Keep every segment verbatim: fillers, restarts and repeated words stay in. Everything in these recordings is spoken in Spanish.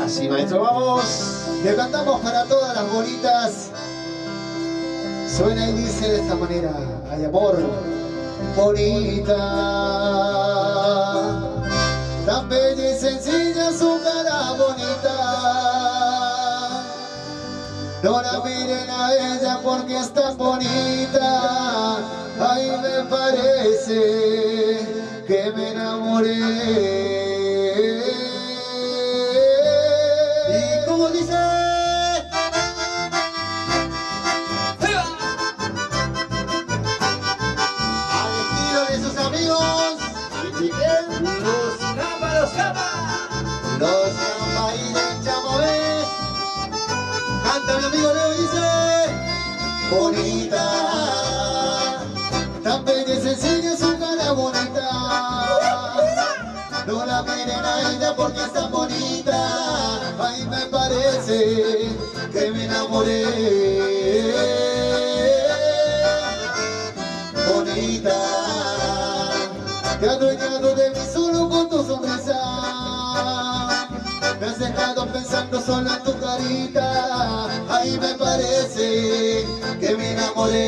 Así, maestro, vamos. Le cantamos para todas las bonitas. Suena y dice de esta manera: ay, amor, bonita, tan bella y sencilla su cara bonita. No la miren a ella porque es tan bonita. Ay, me parece que me enamoré. ¿Y cómo dice? Al estilo de sus amigos. Los Cama, los Cama. Los Cama y del Chamabé. Canta mi amigo Leo y dice: bonita, tan bella y sencilla su cara bonita. No la miren a ella porque es tan bonita. Ay, me parece que me enamoré. Bonita, te has adueñado de mí solo con tu sonrisa. Me has dejado pensando solo en tu carita. Ay, me parece que me enamoré.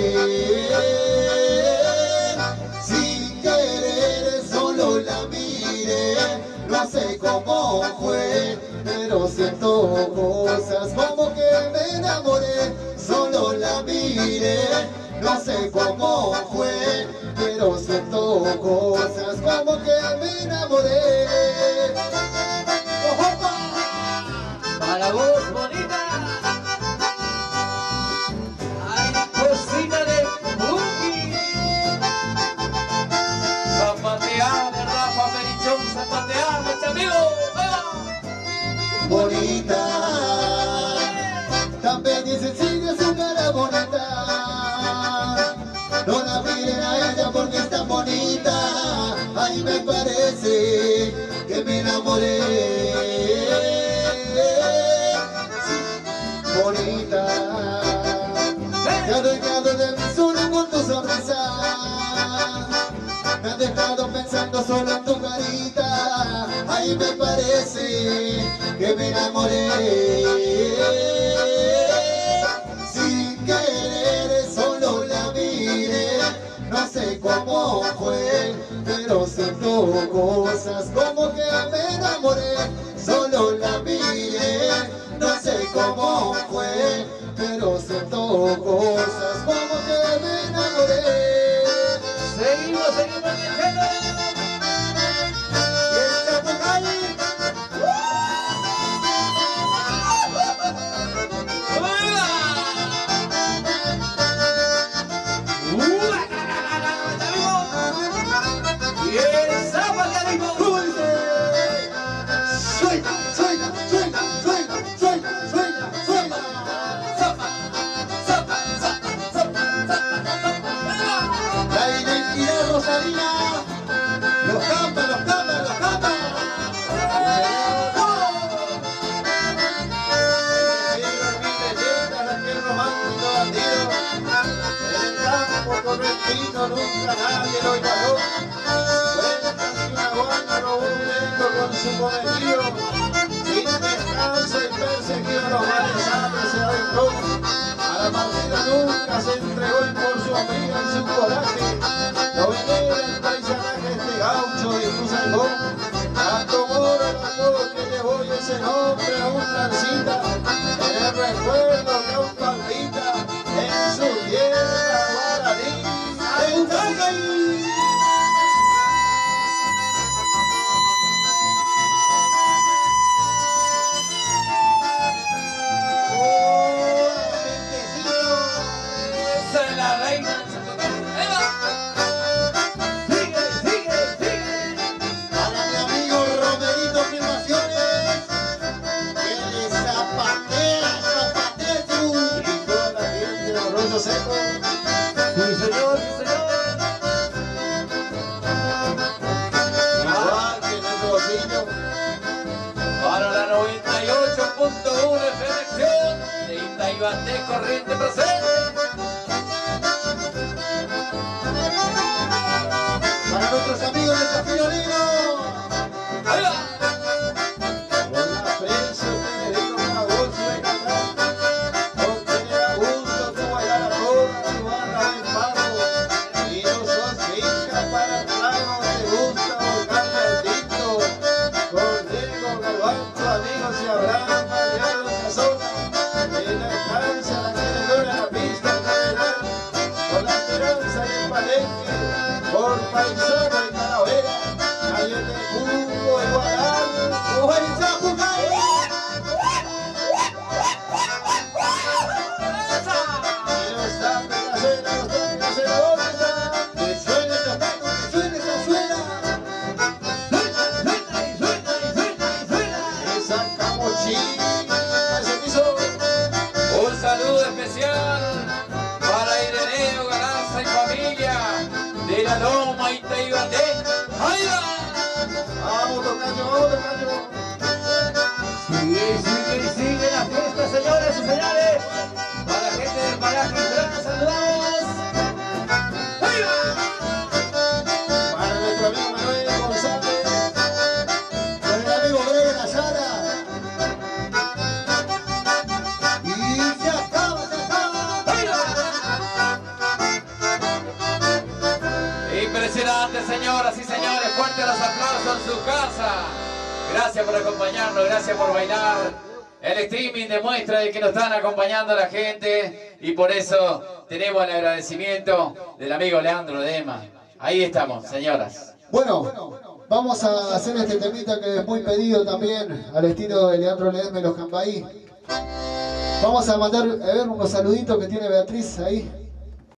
Sin querer solo la miré. No sé cómo fue, pero siento cosas como que me enamoré. Solo la miré. No sé cómo fue, pero siento cosas como que me enamoré. Para vos, bonita. Ay, cosita de Buki. Zapatear de Rafa Merichón, zapatear, mis amigos. Bonita, tan bella y sencilla su cara bonita. No la miren a ella porque es tan bonita. Ay, me parece que me enamoré. Bonita, te has adueñado de mí solo con tu sonrisa. Me has dejado pensando solo en tu carita. Ay, me parece que me enamoré. Sin querer solo la miré. No sé cómo fue, pero siento cosas como que me enamoré. Solo la miré. No sé cómo fue, pero siento cosas como que me enamoré. Seguimos, seguimos, viajando. Y el Chapacali. Y el Zapatalismo. Suena, suena, suena, suena, suena, suena, suena. Zapa, zapa, zapa, zapa, zapa. La identidad rosarina. Los campas, los campas, los campas. Nunca nadie lo igualó. Cuentan que una guana robó un lento con su cometido. Sin descanso y perseguido los males hambre se aventó. A la partida nunca se entregó y por su amiga y su coraje lo venera el paisanaje este gaucho de Cruzalgón. Tanto moro el amor que llevó y ese nombre a un lancita. En el recuerdo que aún palpita en su tierra guaraní. Soy la reina. Sigue, sigue, sigue. Para mi amigo Romerito Filmaciones, que le zapatea, zapatea tú. Y toda la gente de Arroyo Seco. Sí, señor, sí, señor. Igual que en el bolsillo. Para la noventa y ocho punto uno F M Acción de Itaibaté Corriente presente. Para nuestros amigos de Zafiro Negro. Ahí va. Con la prensa. Sí, ese piso. Un saludo especial para Ireneo Galarza y familia de la Loma Itaibate. ¡Ahí va! Vamos, tocayo, vamos, tocayo. Sigue, sigue, sigue la fiesta, señores y señores. Para la gente del paraje, los saludamos. ¡Ahí va! Para nuestro amigo Manuel González. Con el amigo Brian Ayala. Y se acaba, se acaba. ¡Ahí va! Impresionante, señoras y señores. Fuertes los aplausos en su casa. Gracias por acompañarnos, gracias por bailar. El streaming demuestra de que nos están acompañando la gente y por eso tenemos el agradecimiento del amigo Leandro Ledesma. Ahí estamos, señoras. Bueno, vamos a hacer este temita que es muy pedido también al estilo de Leandro Ledesma y los Cambaí. Vamos a mandar a ver unos saluditos que tiene Beatriz ahí.